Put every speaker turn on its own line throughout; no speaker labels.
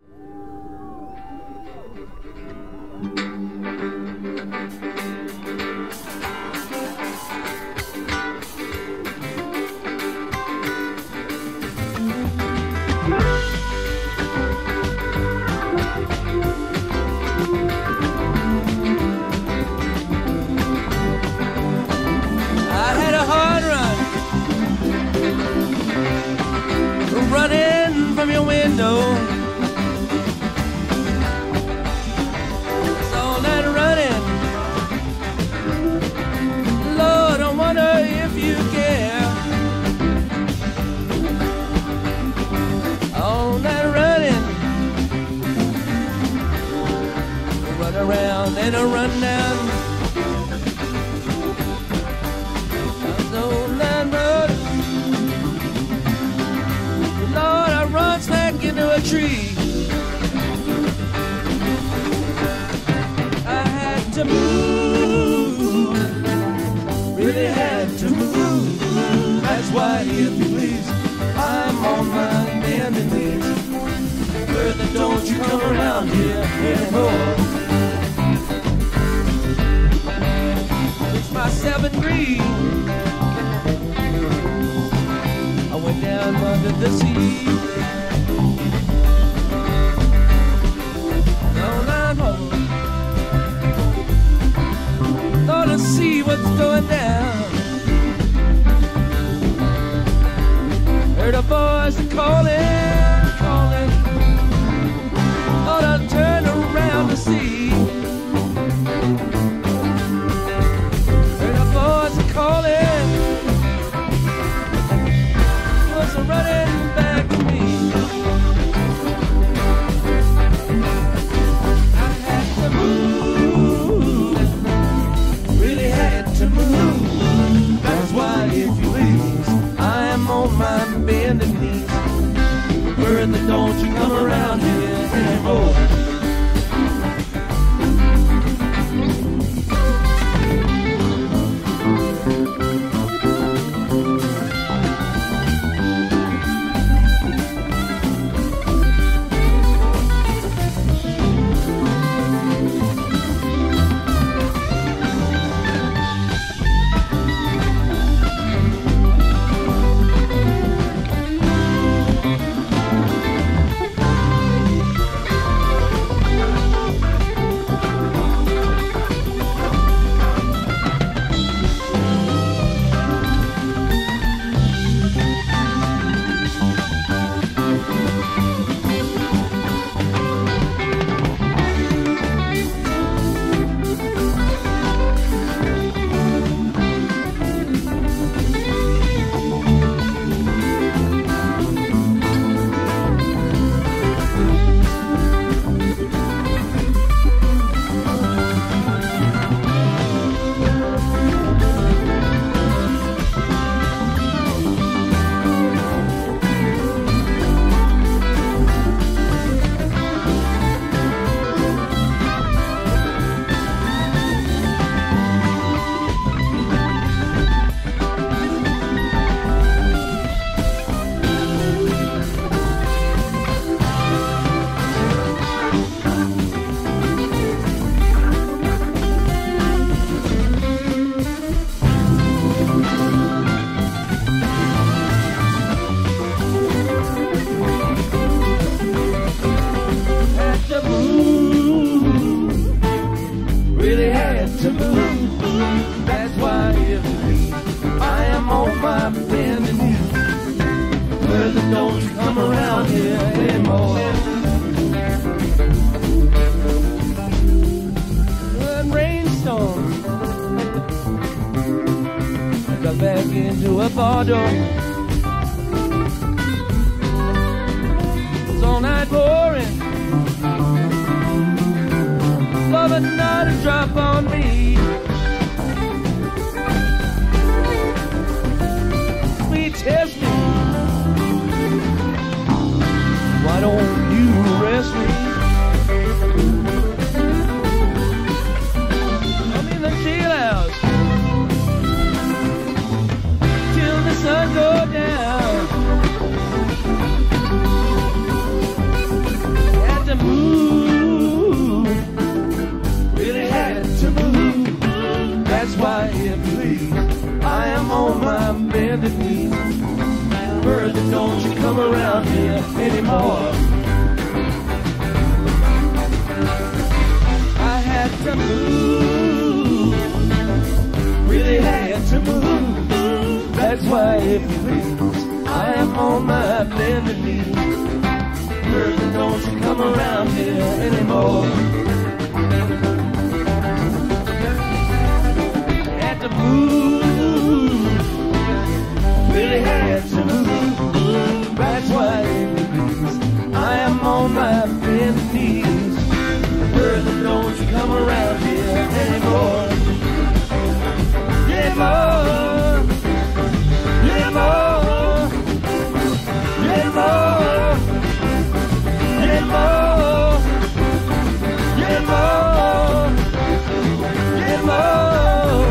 Running from your window, it's all that running. Lord, I wonder if you care. All that running, run around and a run down. All that running. Lord, I run smack into a tree. I had to move, really had to move. That's why, if you please, I'm on my bending knees. Further, don't you come around here anymore. It's my 7th green. I went down under the sea. All I'm home, thought to see what's going down. Heard a voice calling, calling. Thought I'd turn around to see. Heard a voice calling. Running back to me. I had to move, really had to move. That's why, if you please, I am on my bending knees. Further, don't you come around here anymore. Don't you come around here anymore. When rainstorm, I got back into a bar door. It was all night pouring, but not a drop on me. Sweet testing, why don't you arrest me? I'm in the jailhouse till the sun goes anymore. I had to move, really had to move. That's why, if you please, I am on my bended knees. Girl, don't you come around here anymore. Had to move, really had to move. That's why, if you please, I am on my bended knees. Girl, don't you come around here anymore. Anymore. Anymore. Anymore. Anymore. Anymore. Anymore.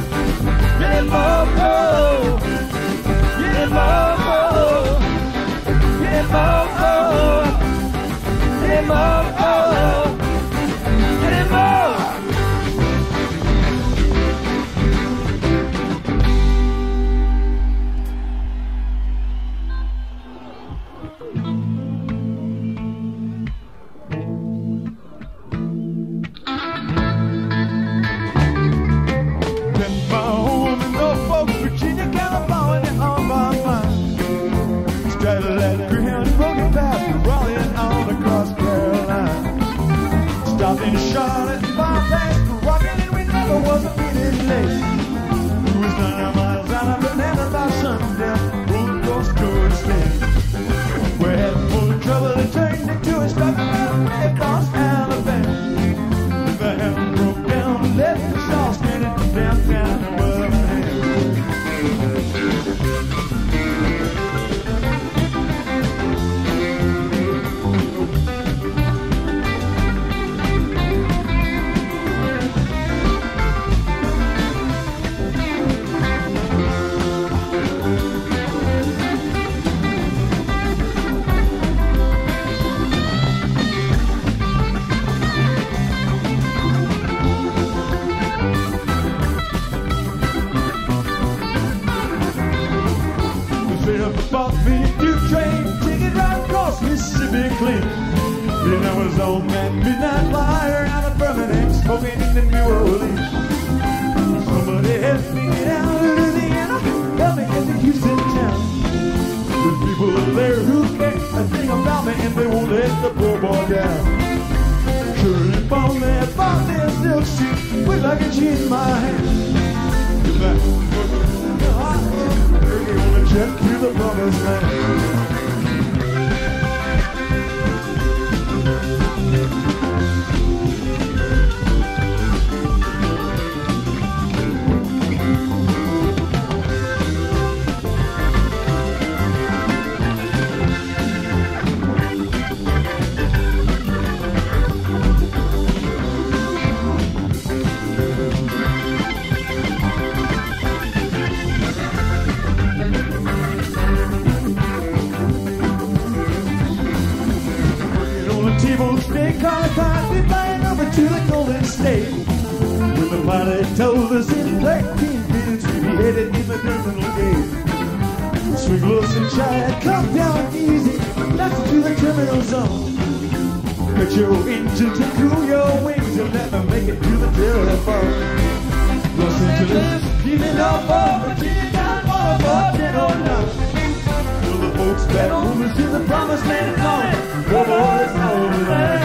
In Charlotte, bypass rockin', and we never was a minute late. We was 9 miles out of Atlanta by sundown, rolled across Georgia State. We had full of trouble and turned into a stop across Alabama. The helm broke down, left us all standing downtown in Birmingham. Bought me a new train, ticket right across Mississippi clean. Then I was on that midnight flyer out of Birmingham, smoking in New Orleans. Somebody helped me get out of Louisiana, helped me get to Houston town. There's people there who care a thing about me, and they won't let the poor boy down. Shirley bought me a silk suit with luggage in my hand. Jet to the promised land. They call it time, we flying over to the Golden State. When the pilot told us in 13 minutes we'd be headed in the terminal gate. Swing low and shy, come down easy, that's to the terminal zone. Cut your engines and cool your wings and let them make it to the telephone. Los Angeles, keeping up for Virginia, down for 10 or 9. Till the folks back home is to the promised land calling. The boys all around.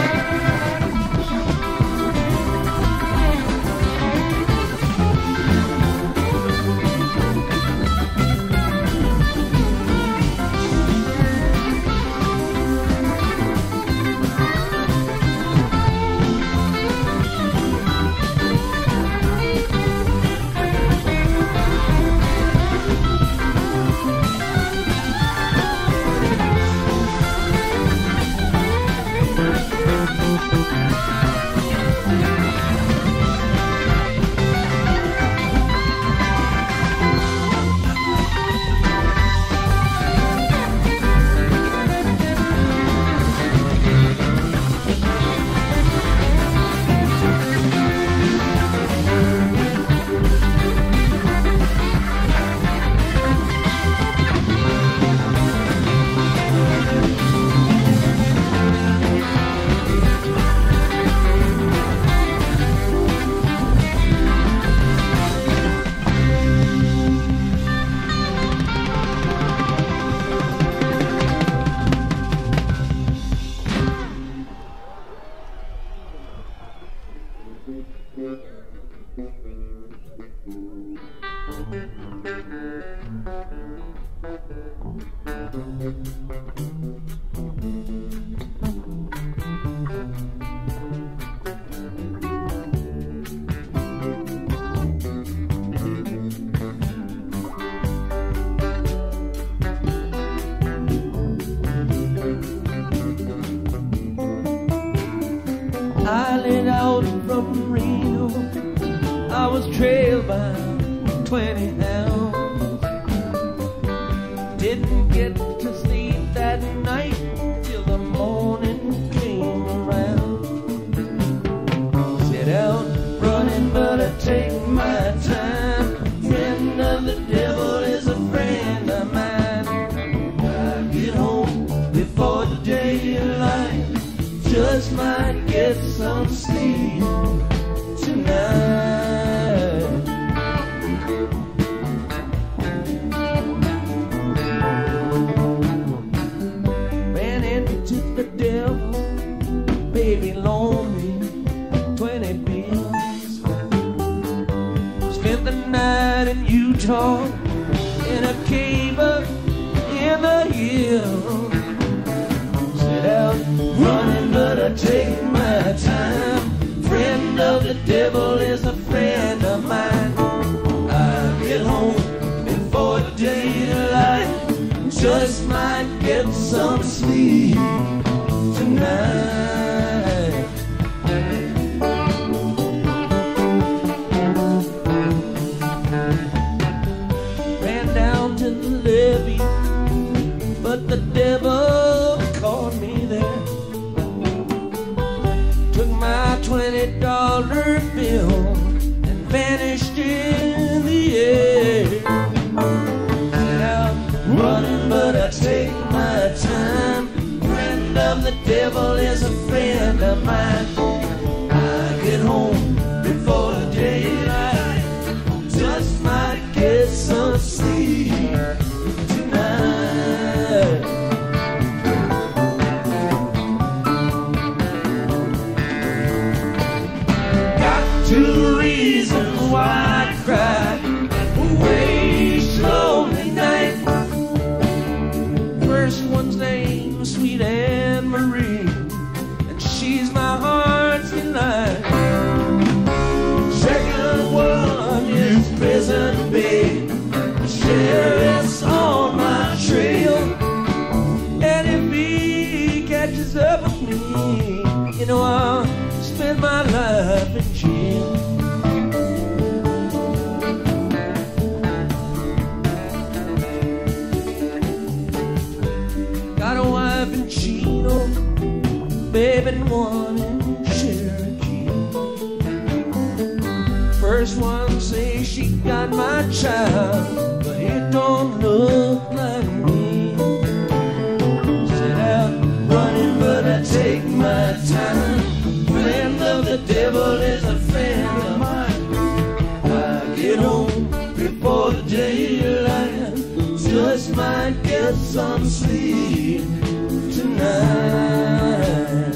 I lit out from Reno. I was trailed by 20 hounds. Didn't get to sleep that night till the morning came around. Set out running, but I take my time. Friend of the devil is a friend of mine. I get home before the daylight, just might get some sleep tonight. Ran into the devil, baby loaned me 20 bills. Spent the night in Utah in a cave up in the hills. Set out running, but I take my time. Friend of the devil is a friend of mine. I get home before the daylight, just might get some sleep tonight. Ran down to the levee, but the devil caught me there. Took my $20 bill and vanished in the air. Set out running, but I take my time. Friend of the devil is a friend of mine. I get home before the daylight, just might get some sleep tonight. Got 2 reasons why I cry away each lonely night. First one's named Sweet Anne Marie, and she's my heart's delight. Second one is Prison Babe. The sheriff's on my trail, and if he catches up with me, you know I'll spend my life in jail. Got a wife in Chino, baby, and one in Cherokee. First one say she got my child, but it don't look like me. Set out running, but I take my time. Friend of the devil is a friend of mine. I get home before the daylight, just might get some sleep tonight.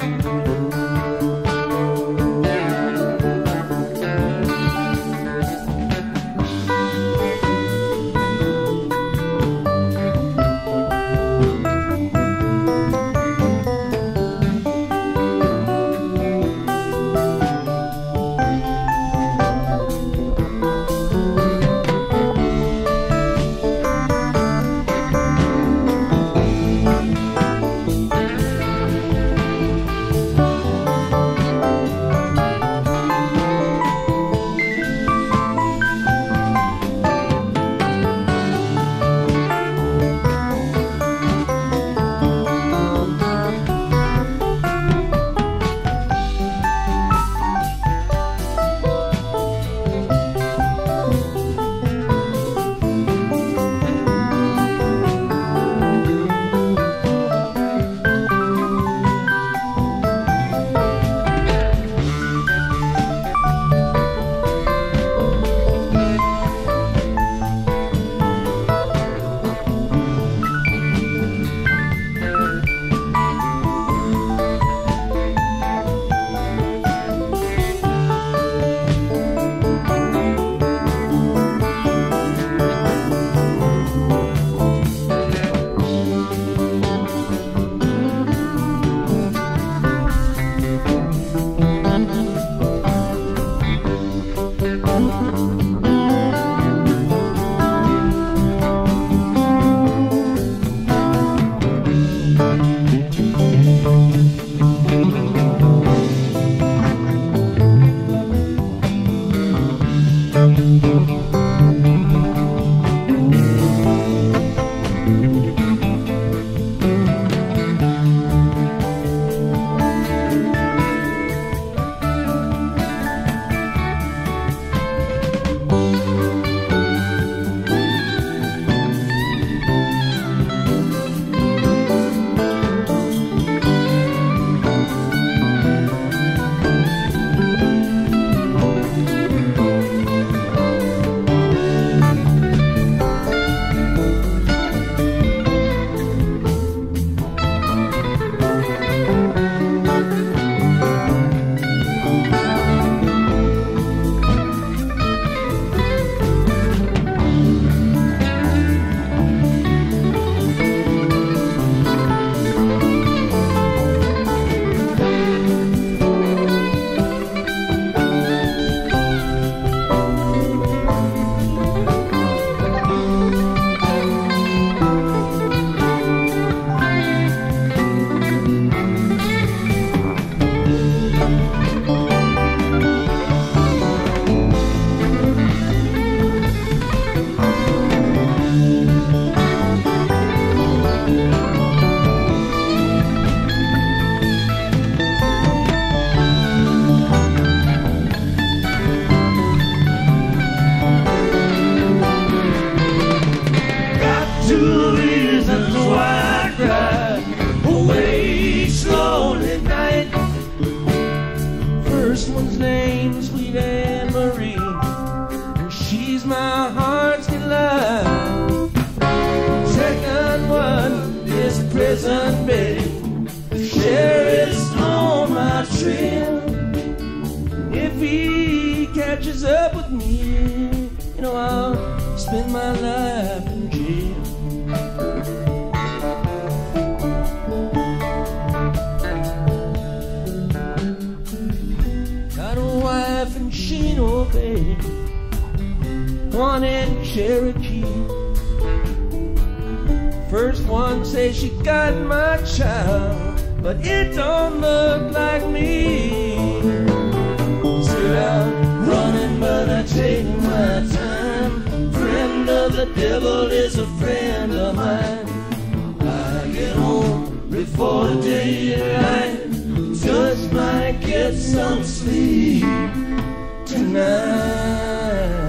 trail. If he catches up with me, you know I'll spend my life in jail. Got a wife and she ain't obey. One in Cherokee. First one says she got my child, but it don't look like me. Said I'm running, but I take my time. Friend of the devil is a friend of mine. I get home before the daylight, just might get some sleep tonight.